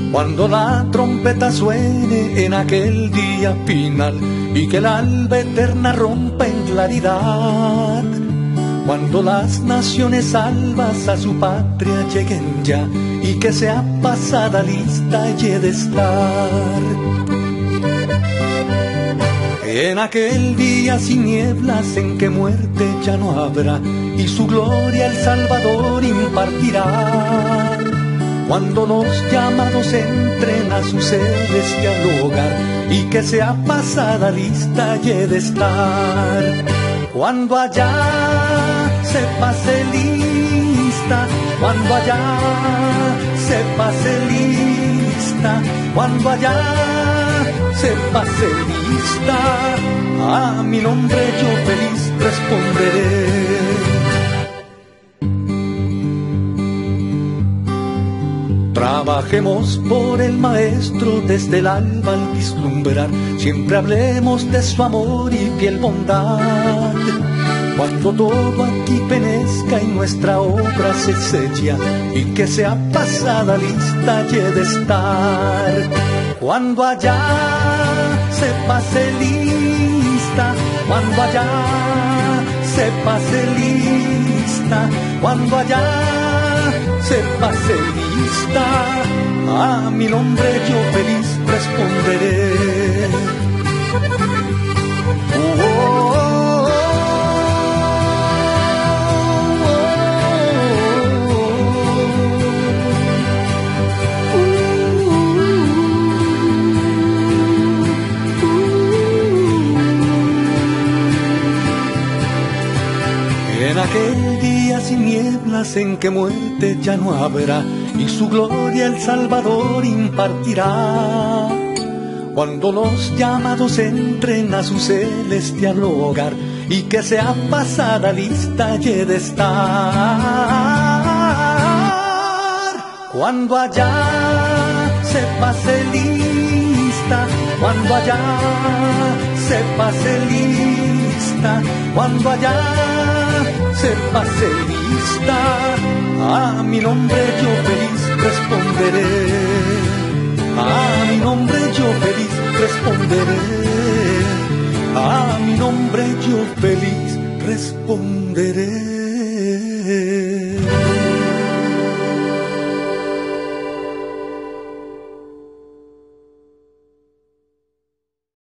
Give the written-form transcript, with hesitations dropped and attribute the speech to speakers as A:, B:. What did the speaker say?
A: Cuando la trompeta suene en aquel día final y que el alba eterna rompa en claridad, cuando las naciones salvas a su patria lleguen ya y que sea pasada lista y he de estar. En aquel día sin nieblas en que muerte ya no habrá y su gloria el Salvador impartirá. Cuando los llamados entren a su celestial hogar y que sea pasada lista y he de estar. Cuando allá se pase lista, cuando allá se pase lista, cuando allá se pase lista, a mi nombre yo feliz responderé. Trabajemos por el Maestro desde el alba al vislumbrar, siempre hablemos de su amor y fiel bondad. Cuando todo aquí penezca y nuestra obra se sella y que sea pasada lista y he de estar. Cuando allá se pase lista, cuando allá se pase lista, cuando allá se pase lista, a mi nombre yo feliz responderé. En aquel día sin nieblas en que muerte ya no habrá y su gloria el Salvador impartirá. Cuando los llamados entren a su celestial hogar y que sea pasada lista y he de estar. Cuando allá se pase lista, cuando allá se pase lista, cuando allá se pase lista, a mi nombre yo feliz responderé, a mi nombre yo feliz responderé, a mi nombre yo feliz responderé.